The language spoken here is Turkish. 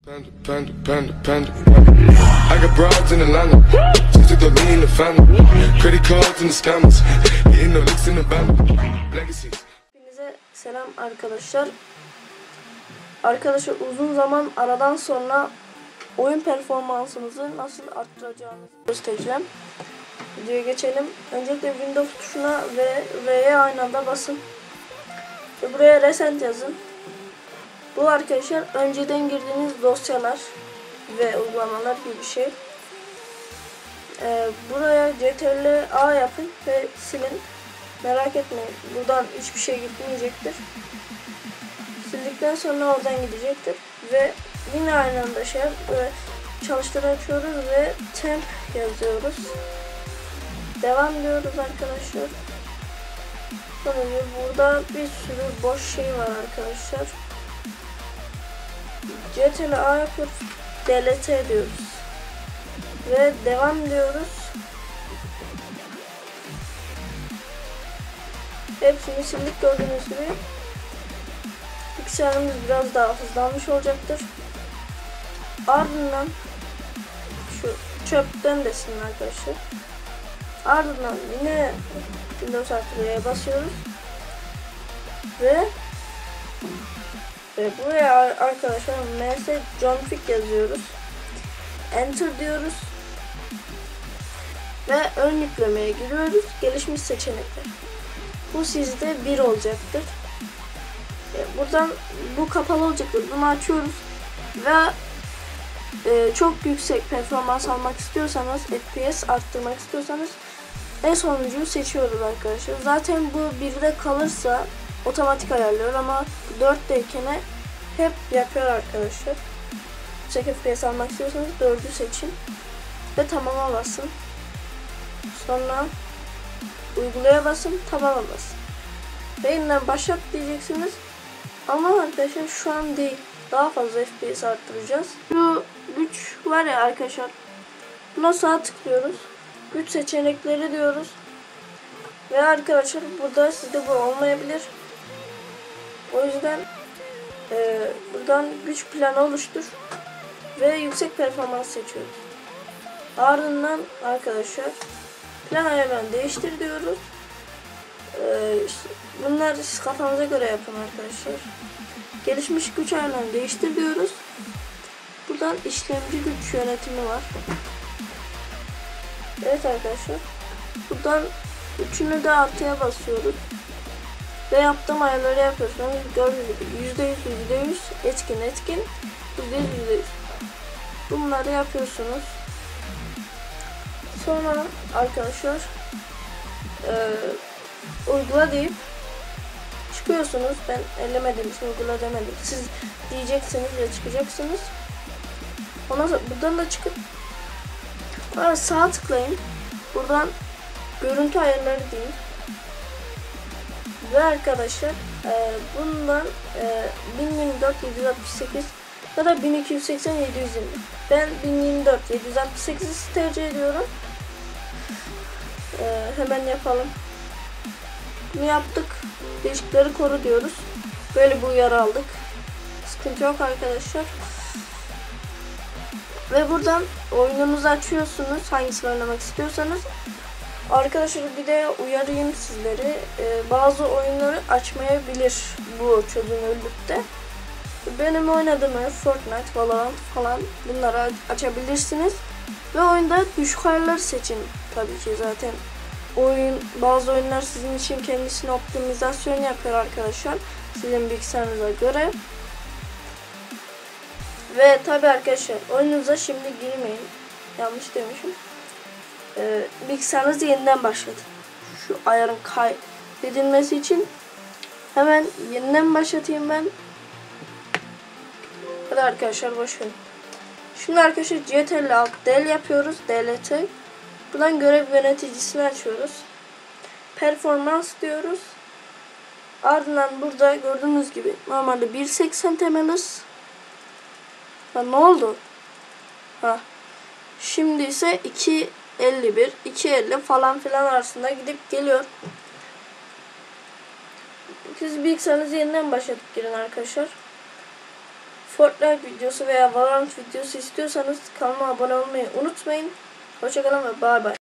Panda. I got broads in Atlanta, just to throw me in the family. Credit cards and the scammers, getting no licks in the band. Legacies. Hepinize selam arkadaşlar. Arkadaşlar uzun zaman aradan sonra oyun performansınızı nasıl arttıracağınızı göstereceğim. Videoya geçelim. Öncelikle Windows tuşuna ve R'ye aynı anda basın. Ve buraya Recent yazın. Bu arkadaşlar önceden girdiğiniz dosyalar ve uygulamalar gibi bir şey. Buraya Ctrl+A yapın ve silin. Merak etmeyin, buradan hiçbir şey gitmeyecektir. Sildikten sonra oradan gidecektir. Ve yine aynı anda çalıştır açıyoruz ve temp yazıyoruz. Devam diyoruz arkadaşlar. Sonra burada bir sürü boş şey var arkadaşlar. Ctrl+A yapıyoruz. Delete diyoruz. Ve devam diyoruz. Hepsini sildik gördüğünüz gibi. Bilgisayarımız biraz daha hızlanmış olacaktır. Ardından şu çöpten de silin arkadaşlar. Ardından yine Windows Artı'ya basıyoruz. Ve buraya arkadaşlar ms config yazıyoruz. Enter diyoruz. Ve ön yüklemeye giriyoruz. Gelişmiş seçenekler. Bu sizde 1 olacaktır. Buradan bu kapalı olacaktır. Bunu açıyoruz. Ve çok yüksek performans almak istiyorsanız, FPS arttırmak istiyorsanız en sonuncuyu seçiyoruz arkadaşlar. Zaten bu 1'de kalırsa otomatik ayarlıyor ama 4'teyken hep yapıyor arkadaşlar. Yüksek FPS almak istiyorsanız 4'ü seçin ve tamama basın. Sonra uygulaya basın, tamama basın. Ve yeniden başlat diyeceksiniz. Ama arkadaşlar şu an değil. Daha fazla FPS arttıracağız. Şu güç var ya arkadaşlar. Buna sağ tıklıyoruz. Güç seçenekleri diyoruz. Ve arkadaşlar burada sizde bu olmayabilir. O yüzden buradan güç planı oluştur. Ve yüksek performans seçiyoruz. Ardından arkadaşlar plan ayarlarını değiştir diyoruz. Bunlar siz kafanıza göre yapın arkadaşlar. Gelişmiş güç ayarlarını değiştir diyoruz. Buradan işlemci güç yönetimi var. Evet arkadaşlar. Buradan üçünü de artıya basıyoruz. Ve yaptığım ayarları yapıyorsunuz. Gördüğünüz gibi %100 etkin %100 bunları yapıyorsunuz. Sonra arkadaşlar uygula deyip çıkıyorsunuz. Ben ellemedim, uygula demedim. Siz diyeceksiniz ve çıkacaksınız. Ondan sonra buradan da çıkıp sağa tıklayın. Buradan görüntü ayarları deyin. Ve arkadaşlar bundan 1024 768 ya da 1280 720. Ben 1024 768'i tercih ediyorum. Hemen yapalım. Bunu yaptık. Değişiklikleri koru diyoruz. Böyle bir uyarı aldık. Sıkıntı yok arkadaşlar. Ve buradan oyununuzu açıyorsunuz. Hangisini oynamak istiyorsanız. Arkadaşlar bir de uyarayım sizleri. Bazı oyunları açmayabilir bu çözünürlükte. Benim oynadığım Fortnite, Valorant falan bunları açabilirsiniz. Ve oyunda düşük ayarları seçin. Tabii ki zaten bazı oyunlar sizin için kendisine optimizasyon yapıyor arkadaşlar. Sizin bilgisayarınıza göre. Ve tabii arkadaşlar oyununuza şimdi girmeyin. Yanlış demişim. Bilgisayarınızı yeniden başlatın. Şu ayarın kaydedilmesi için hemen yeniden başlatayım ben. Hadi arkadaşlar başlayalım. Şimdi arkadaşlar Ctrl+Alt+Del yapıyoruz. Delete. Buradan görev yöneticisini açıyoruz. Performans diyoruz. Ardından burada gördüğünüz gibi normalde 1.80 temeliz. Ne oldu? Şimdi ise 2.51, 2.50 falan filan arasında gidip geliyor. Siz bilgisayarınızı yeniden başlatıp girin arkadaşlar. Fortnite videosu veya Valorant videosu istiyorsanız kanalıma abone olmayı unutmayın. Hoşçakalın ve bay bay.